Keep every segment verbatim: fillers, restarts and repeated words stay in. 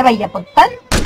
भैया पुत्र।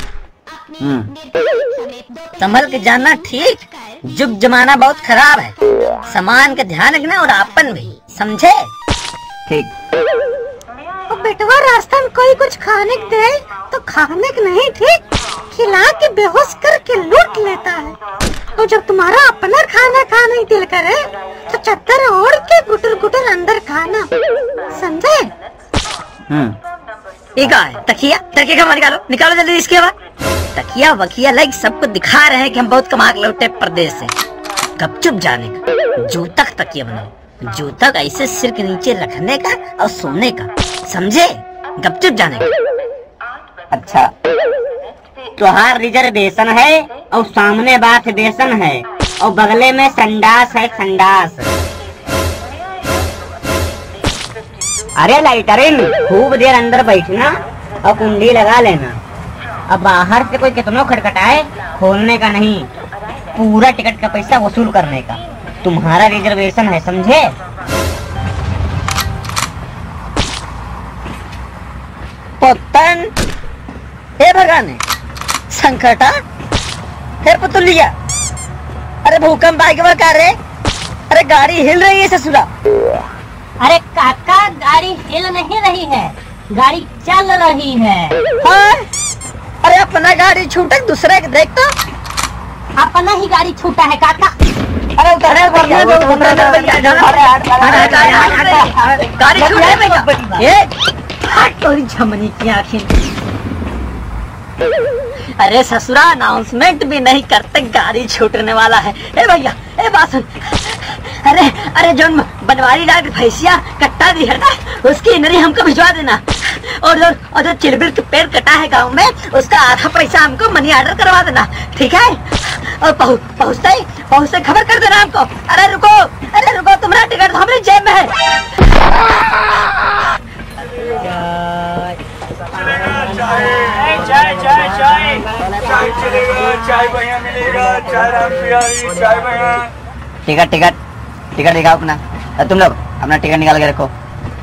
संभल के जाना, ठीक? जुग जमाना बहुत खराब है, सामान का ध्यान रखना और आपन भी, समझे? ठीक। और बेटवा रास्ता में कोई कुछ खाने को दे तो खाने को नहीं, ठीक? खिला के बेहोश करके लूट लेता है। और जब तुम्हारा अपना खाना खाने की दिल करे तो चद्दर ओढ़ के गुटर गुटर अंदर खाना, समझे? हम्म। एक है तकिया, तकिया का निकालो, निकालो जल्दी इसके बाद। तकिया वकिया लाइक सबको दिखा रहे हैं कि हम बहुत कमा के लौटे परदेश से। गपचुप जाने का, जूता का तकिया बनाओ, जूता का ऐसे सिर के नीचे रखने का और सोने का, समझे? गपचुप जाने का। अच्छा, तुहार रिजर्वेशन है और सामने बाथ बेसन है और बगले में संडास है, संडास। अरे लाइटरिन, खूब देर अंदर बैठना और कुंडी लगा लेना। अब बाहर से कोई कितनो खटखटाए, खोलने का नहीं, पूरा टिकट का पैसा वसूल करने का। तुम्हारा रिजर्वेशन है, समझे? पतन हे भगाने संकटा, हे पुतुलिया, अरे भूकंप आ गया क्या रे? अरे गाड़ी हिल रही है ससुरा। अरे काका, गाड़ी हिल नहीं रही है, गाड़ी चल रही है। हाँ? अरे अपना गाड़ी छूटे दूसरे के देख तो। अपना ही गाड़ी छूटा है काका। अरे उतरने भैया, गाड़ी छूटे भैया, ये तोरी झमनी की आँखें। अरे ससुरा अनाउंसमेंट भी नहीं करते, गाड़ी छूटने वाला है। ए भैया, ए बासन, अरे अरे जो बनवारी डाल भैंसिया कट्टा दी है ना, उसकी नरी हमको भिजवा देना। और जो और जो चिलबिल के पेड़ कटा है गांव में, उसका आधा पैसा हमको मनी ऑर्डर करवा देना, ठीक है? और पहुँचते ही पहुँचते खबर कर देना हमको। अरे रुको, अरे रुको, तुम्हारा टिकट तो हमारी जेब में है। चाय चाय चाय चाय चलेगा, चाय भैया मिलेगा, चाय राम प्यारी, चाय भैया। टिकट टिकट टिकट दिखाओ अपना। तुम लोग अपना टिकट निकाल के रखो।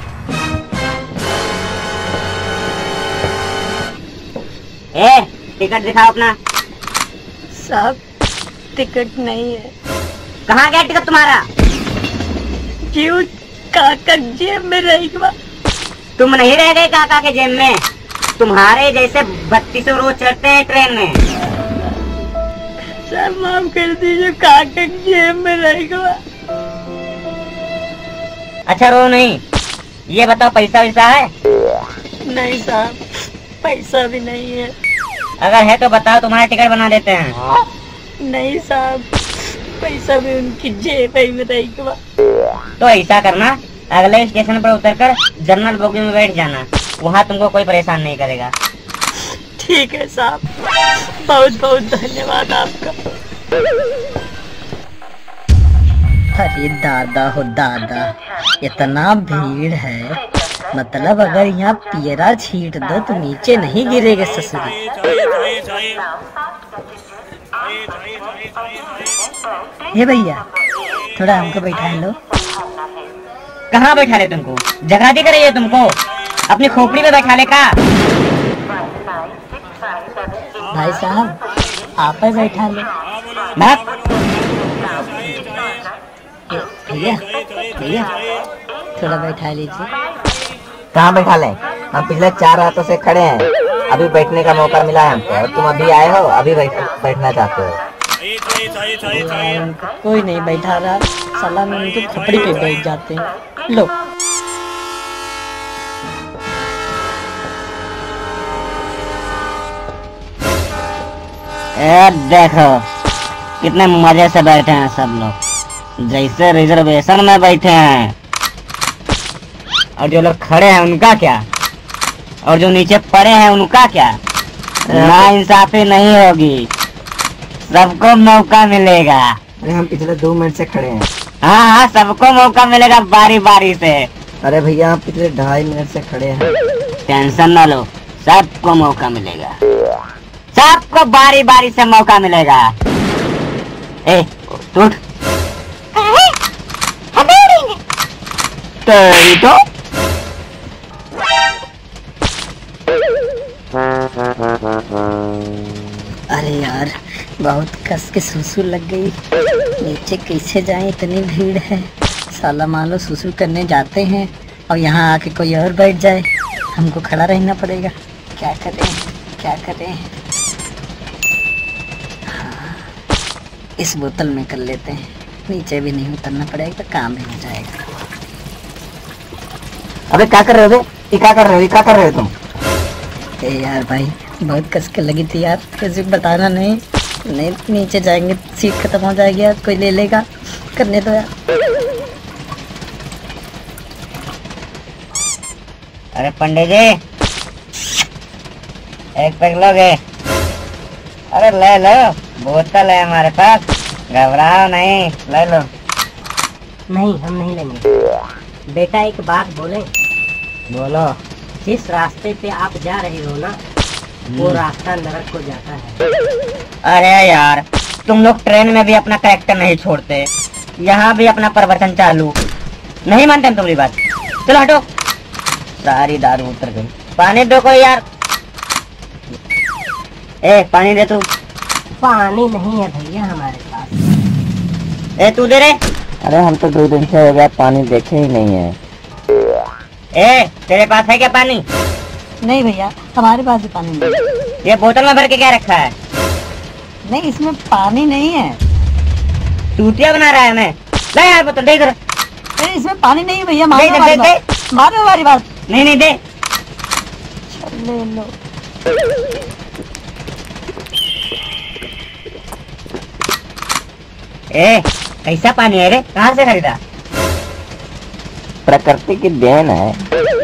ए, टिकट दिखाओ अपना। साहब टिकट नहीं है। कहाँ गया टिकट तुम्हारा? क्यों? काका जेब में रहेगा। तुम नहीं रह गए काका के जेब में? तुम्हारे जैसे बत्तीसों रोज चढ़ते हैं ट्रेन में। सर माफ कर दीजिए, काका के जेब में रहेगा। अच्छा रो नहीं, ये बताओ पैसा वैसा है? नहीं साहब, पैसा भी नहीं है। अगर है तो बताओ, तुम्हारा टिकट बना देते हैं। नहीं साहब, पैसा भी उनकी जेब में रहेगा। तो ऐसा करना, अगले स्टेशन पर उतरकर जनरल बोगी में बैठ जाना, वहाँ तुमको कोई परेशान नहीं करेगा। ठीक है साहब, बहुत बहुत धन्यवाद आपका। अरे दादा हो दादा, इतना भीड़ है, मतलब अगर यहाँ पियरा छीट दो तो नीचे नहीं गिरेगा ससुरी। ये भैया थोड़ा हमको बैठा लो। कहाँ बैठा ले तुमको? जगह दिख रही है तुमको? अपनी खोपड़ी में बैठा ले का? भाई साहब आप ही बैठा लो। भैया भैया थोड़ा बैठा लीजिए। कहाँ बैठा ले? हम पिछले चार रातों से खड़े हैं, अभी बैठने का मौका मिला है हमको, और तुम अभी आए हो, अभी बैठ, बैठना चाहते हो? कोई नहीं बैठा रहा, साला में उनके खोपड़ी पे बैठ जाते हैं। लो ए देखो कितने मजे से बैठे हैं सब लोग, जैसे रिजर्वेशन में बैठे हैं। और जो लोग खड़े हैं उनका क्या, और जो नीचे पड़े हैं उनका क्या? नाइंसाफी नहीं होगी, सबको मौका मिलेगा। अरे हम पिछले दो मिनट से खड़े हैं। हाँ हाँ, सबको मौका मिलेगा बारी बारी से। अरे भैया हम पिछले ढाई मिनट से खड़े हैं। टेंशन ना लो, सबको मौका मिलेगा, सबको बारी बारी से मौका मिलेगा। ए उठ, तेरी तो बहुत कस के सुसु लग गई। नीचे कैसे जाए, इतनी भीड़ है। साला मान लो सुसु करने जाते हैं और यहाँ आके कोई और बैठ जाए, हमको खड़ा रहना पड़ेगा। क्या करें क्या करें। हाँ, इस बोतल में कर लेते हैं, नीचे भी नहीं उतरना पड़ेगा तो काम भी हो जाएगा। अबे क्या कर रहे हो? ये क्या कर रहे हो? क्या कर रहे हो तुम? ए यार भाई, बहुत कस के लगी थी यार, किसी को बताना नहीं। नहीं नीचे जाएंगे सीट खत्म हो जाएगी यार, कोई ले लेगा। करने दो यार। अरे पंडित जी, एक पैक लोगे? अरे ले लो, बोतल है हमारे पास, घबराओ नहीं, ले लो। नहीं, हम नहीं लेंगे। बेटा एक बात बोले? बोलो। जिस रास्ते पे आप जा रहे हो ना, वो रास्ता नरक को जाता है। अरे यार, तुम लोग ट्रेन में भी अपना कैरेक्टर नहीं छोड़ते, यहाँ भी अपना प्रवचन चालू। नहीं मानते हम तुम्हारी बात। चलो हटो। सारी दारू उतर गई। पानी दो कोई यार। ए पानी दे तू। पानी नहीं है भैया हमारे पास। ए तू दे रे। अरे हम तो दो दिन से हो गया पानी देखे ही नहीं है। ए तेरे पास है क्या पानी? नहीं भैया, हमारे पास भी पानी नहीं। ये बोतल में भर के क्या रखा है? नहीं, इसमें पानी नहीं है। चूतिया बना रहा है हमें। ले यार बोतल दे इधर। नहीं, इसमें पानी नहीं है भैया। दे, मानो दे, हमारी दे, बात। मानो हमारी बात। नहीं नहीं दे। ले लो। ए कैसा पानी है रे? कहाँ से खरीदा? प्रकृति की देन है।